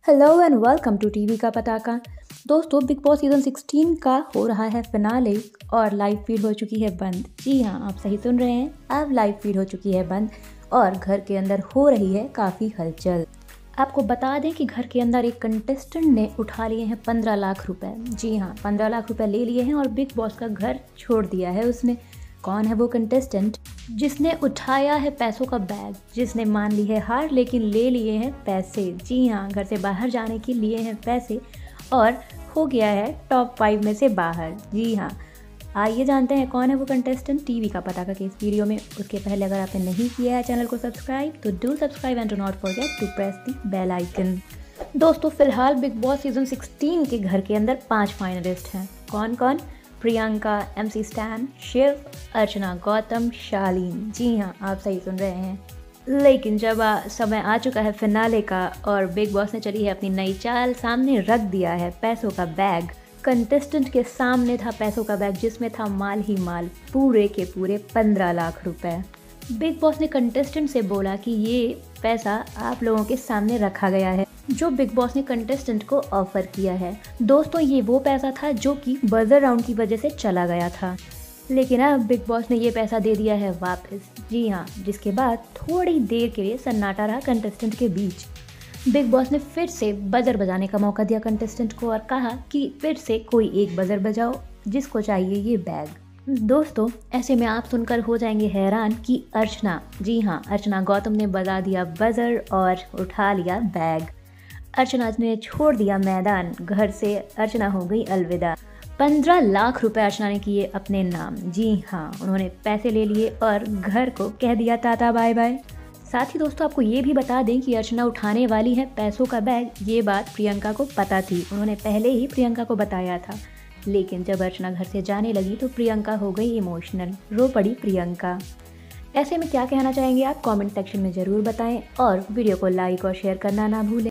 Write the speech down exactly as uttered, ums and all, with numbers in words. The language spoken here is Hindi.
Hello and welcome to TV का पटाखा। दोस्तों, बिग बॉस सीजन सिक्सटीन का हो रहा है फिनाले और लाइव फीड हो चुकी है बंद। जी हाँ, आप सही सुन रहे हैं, अब लाइव फीड हो चुकी है बंद और घर के अंदर हो रही है काफ़ी हलचल। आपको बता दें कि घर के अंदर एक कंटेस्टेंट ने उठा लिए हैं पंद्रह लाख रुपए। जी हाँ, पंद्रह लाख रुपए ले लिए हैं और बिग बॉस का घर छोड़ दिया है उसने। कौन है वो कंटेस्टेंट जिसने उठाया है पैसों का बैग, जिसने मान ली है हार लेकिन ले लिए हैं पैसे। जी हाँ, घर से बाहर जाने के लिए हैं पैसे और हो गया है टॉप फाइव में से बाहर। जी हाँ, आइए जानते हैं कौन है वो कंटेस्टेंट टीवी का पटाखा के इस वीडियो में। उसके पहले अगर आपने नहीं किया है चैनल को सब्सक्राइब तो do subscribe and do not forget to press the bell icon. दोस्तों, फिलहाल बिग बॉस सीजन सिक्सटीन के घर के अंदर पांच फाइनलिस्ट हैं। कौन कौन? Priyanka, MC Stan, Shiv, Archana, Gautam, Shalin. जी हाँ, आप सही सुन रहे हैं। लेकिन जब आ, समय आ चुका है फिनाले का और बिग बॉस ने चली है अपनी नई चाल, सामने रख दिया है पैसों का बैग। कंटेस्टेंट के सामने था पैसों का बैग जिसमें था माल ही माल, पूरे के पूरे पंद्रह लाख रुपए। बिग बॉस ने कंटेस्टेंट से बोला कि ये पैसा आप लोगों के सामने रखा गया है जो बिग बॉस ने कंटेस्टेंट को ऑफर किया है। दोस्तों, ये वो पैसा था जो कि बजर राउंड की वजह से चला गया था, लेकिन अब बिग बॉस ने ये पैसा दे दिया है वापस। जी हाँ, जिसके बाद थोड़ी देर के लिए सन्नाटा रहा कंटेस्टेंट के बीच। बिग बॉस ने फिर से बजर बजाने का मौका दिया कंटेस्टेंट को और कहा कि फिर से कोई एक बजर बजाओ जिसको चाहिए ये बैग। दोस्तों, ऐसे में आप सुनकर हो जाएंगे हैरान कि अर्चना, जी हाँ, अर्चना गौतम ने बजा दिया बजर और उठा लिया बैग। अर्चना ने छोड़ दिया मैदान, घर से अर्चना हो गई अलविदा। पंद्रह लाख रुपए अर्चना ने किए अपने नाम। जी हाँ, उन्होंने पैसे ले लिए और घर को कह दिया टाटा बाय बाय। साथ ही दोस्तों, आपको ये भी बता दें कि अर्चना उठाने वाली है पैसों का बैग। ये बात प्रियंका को पता थी, उन्होंने पहले ही प्रियंका को बताया था। लेकिन जब अर्चना घर से जाने लगी तो प्रियंका हो गई इमोशनल, रो पड़ी प्रियंका। ऐसे में क्या कहना चाहेंगे आप? कमेंट सेक्शन में ज़रूर बताएं और वीडियो को लाइक और शेयर करना ना भूलें।